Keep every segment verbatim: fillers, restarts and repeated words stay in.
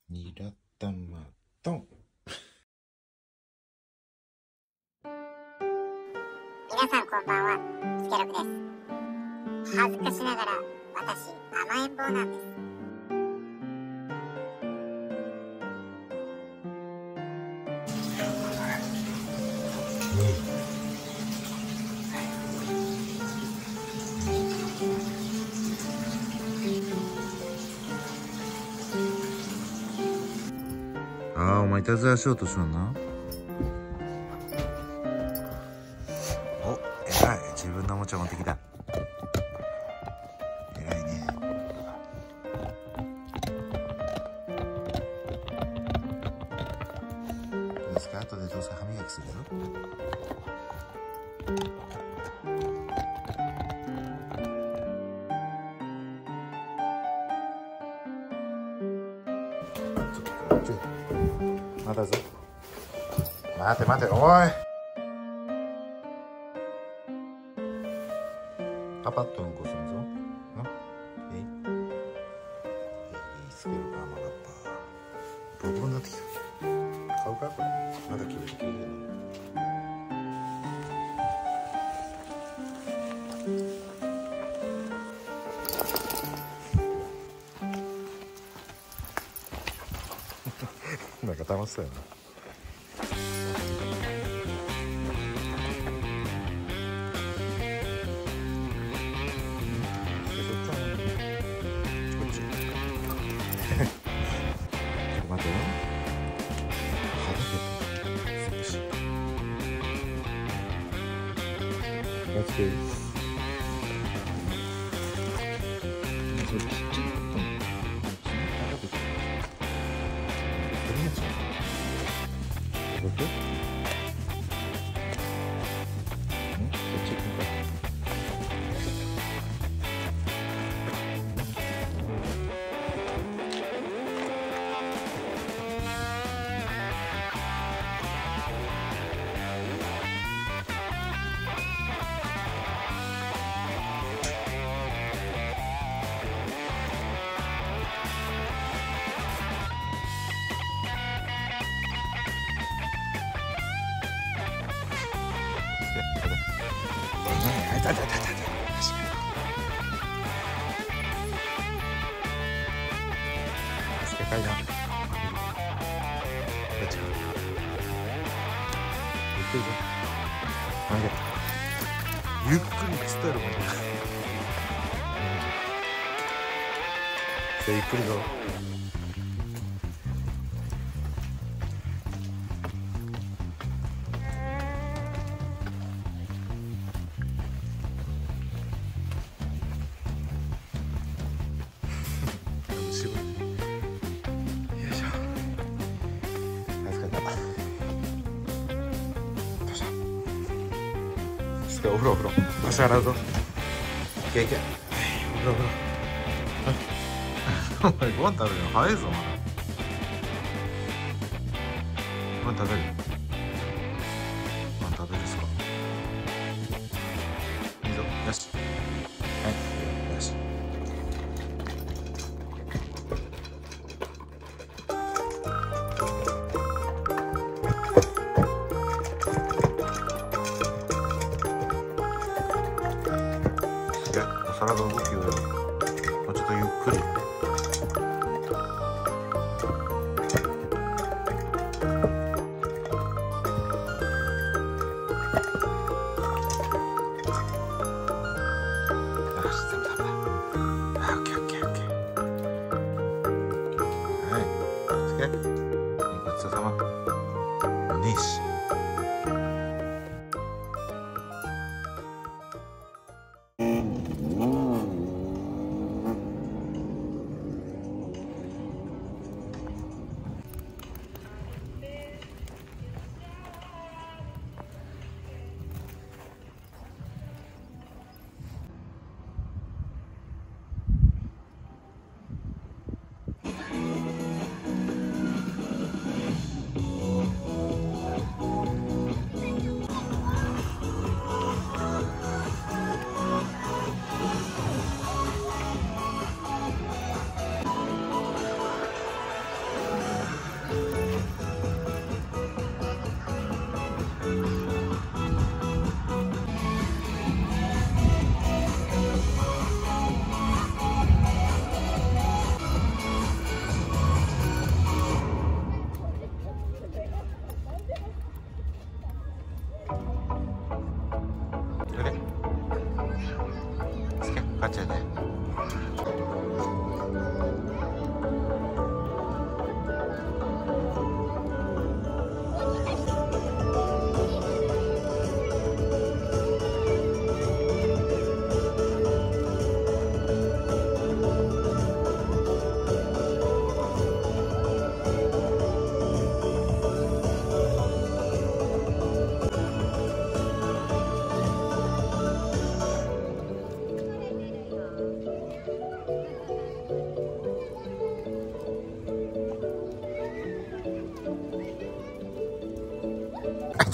ニラ玉ドン。 皆さんこんばんは、スケロクです。恥ずかしながら私甘えん坊なんです。 ああ、お前いたずらしようとしような。お、偉い。自分のおもちゃ持ってきた。偉いね。どうですか？後でどうせ歯磨きするぞ。まだぞ。待て待て、おい。パパッとうんこするぞ。な。えい。えい、スケルが甘かった。ボロボロになってきた。買うかこれ。まだ切れる切れるね。なんか楽しそうやな。待てよ。はだけて。少し。That's good. それちっちゃいことも。はだけて。それもちゃう。どういうこと？ん？そっち行くか。痛い痛い痛い痛い。助けたいな。ゆっくりぞ。なんでゆっくりっつったやろ、もう。ゆっくりぞ。渋い。よいしょ。助かった。よいしょ。ちょっとお風呂お風呂。足洗うぞ。いけいけ。お風呂お風呂。お前ご飯食べるの早いぞ、まだ。ご飯食べる？ご飯食べるっすか？いいぞ。よし。はい。よし。いや、お皿が動くよ。もうちょっとゆっくり。ごちそうさま。おねえし。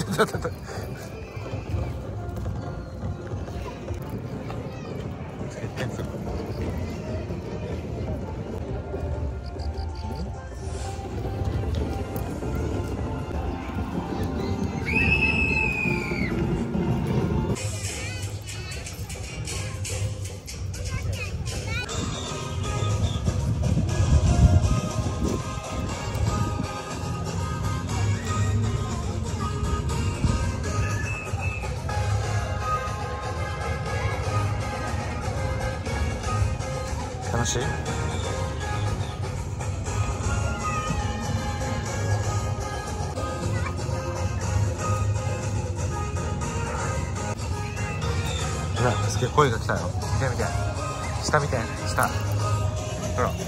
ちょっとつけてんすよ。楽しい？ほら、すげえ声が来たよ。見て見て。下見て、下。ほら。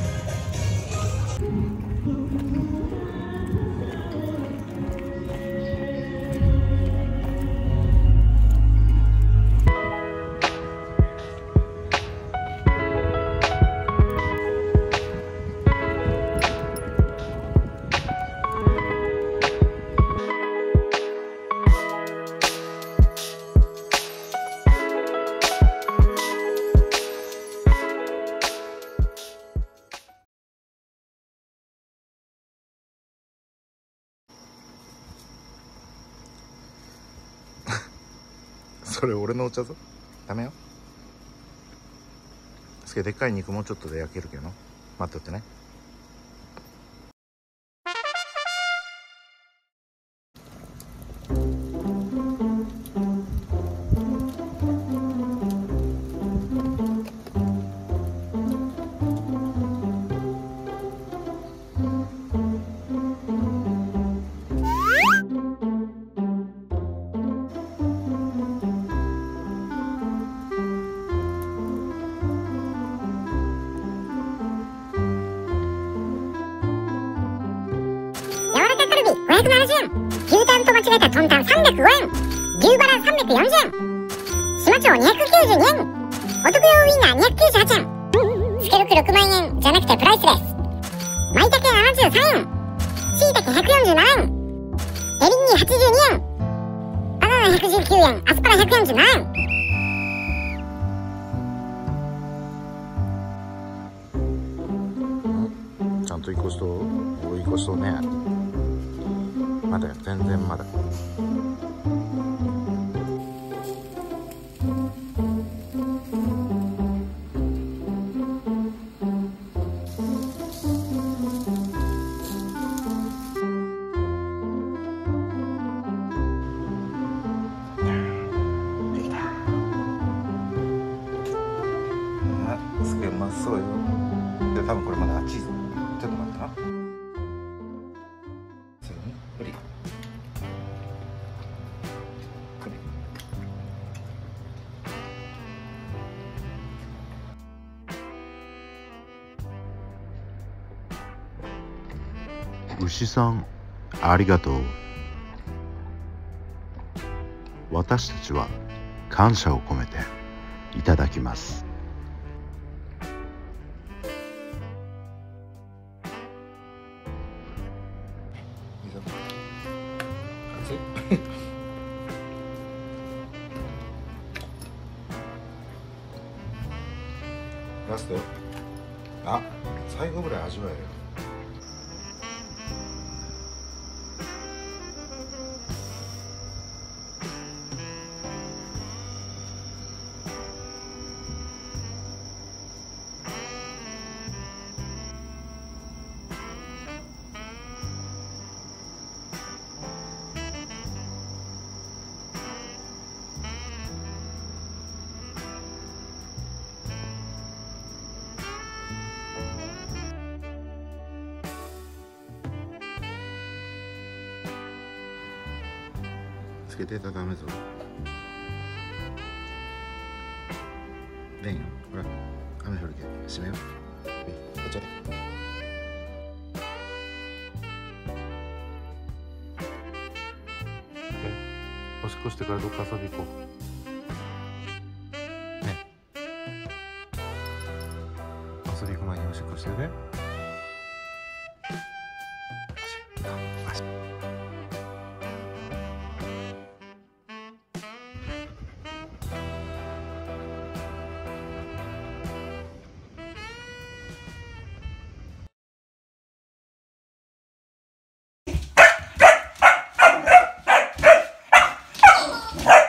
それ俺のお茶ぞ。ダメよ。すげえでっかい肉もちょっとで焼けるけど、待っておってね。 ごひゃくななじゅうえん、牛タンと間違えたトンタンさんびゃくごえん、牛バラさんびゃくよんじゅうえん、島町にひゃくきゅうじゅうにえん、お得用ウインナーにひゃくきゅうじゅうはちえん、つけろくろくまんえんじゃなくてプライスレス、まいたけななじゅうさんえん、しいたけひゃくよんじゅうななえん、エリンギはちじゅうにえん、バナナひゃくじゅうきゅうえん、アスパラひゃくよんじゅうななえん。 ちゃんといいこしとう、いいこしとうね。まだよ、全然まだ。できた。あ、すげえうまそうよ。で、多分これまだ熱いぞ。ちょっと待ってな。そうね、ほり。 牛さん、ありがとう。私たちは感謝を込めていただきます。 いいぞ。熱い。ラストよ。あ、最後ぐらい味わえるよ。つけてたらダメぞ。レンよ、ほら、雨降るけど閉めよう。こっちで。おしっこしてからどっか遊び行こう。ね。遊び行く前におしっこしてね。足、足。 ですね。